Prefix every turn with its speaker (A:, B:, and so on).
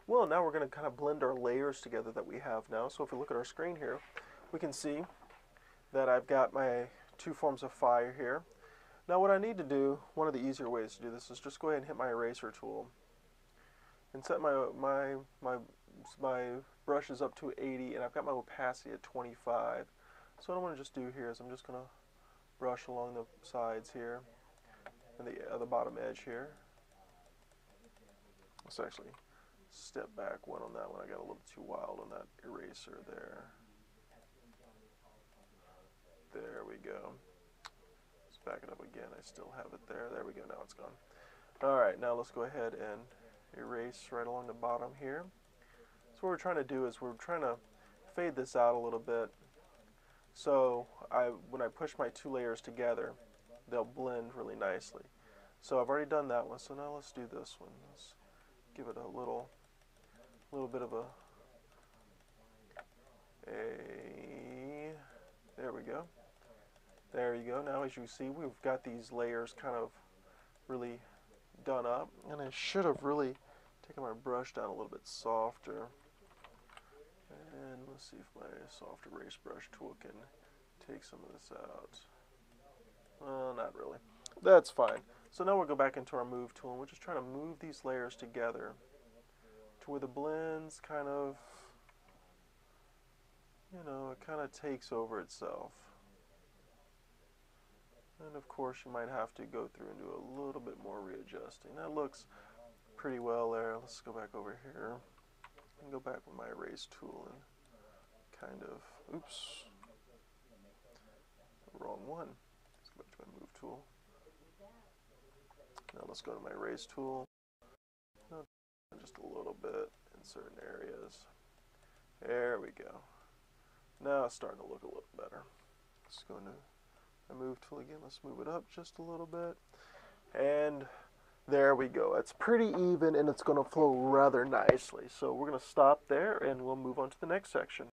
A: Well, now we're going to kind of blend our layers together that we have now. So if we look at our screen here, we can see that I've got my two forms of fire here. Now what I need to do, one of the easier ways to do this is just go ahead and hit my eraser tool and set my brushes up to 80, and I've got my opacity at 25. So what I'm going to just do here is I'm just going to brush along the sides here and the bottom edge here. Let's actually step back one on that one. I got a little too wild on that eraser there. There we go. Let's back it up again. I still have it there. There we go. Now it's gone. Alright, now let's go ahead and erase right along the bottom here. So what we're trying to do is we're trying to fade this out a little bit. So when I push my two layers together, they'll blend really nicely. So I've already done that one. So now let's do this one. Let's give it a little bit of there we go. There you go. Now as you see, we've got these layers kind of really done up, and I should have really taken my brush down a little bit softer. And let's see if my soft erase brush tool can take some of this out. Not really. That's fine. So now we'll go back into our move tool, and we're just trying to move these layers together to where the blends kind of, it kind of takes over itself. And of course you might have to go through and do a little bit more readjusting. That looks pretty well there. Let's go back over here and go back with my erase tool and kind of, oops, wrong one. Let's go back to my move tool. Now let's go to my erase tool. Just a little bit in certain areas. There we go. Now it's starting to look a little better. Let's go into my move tool again. Let's move it up just a little bit. And there we go. It's pretty even, and it's going to flow rather nicely. So we're going to stop there, and we'll move on to the next section.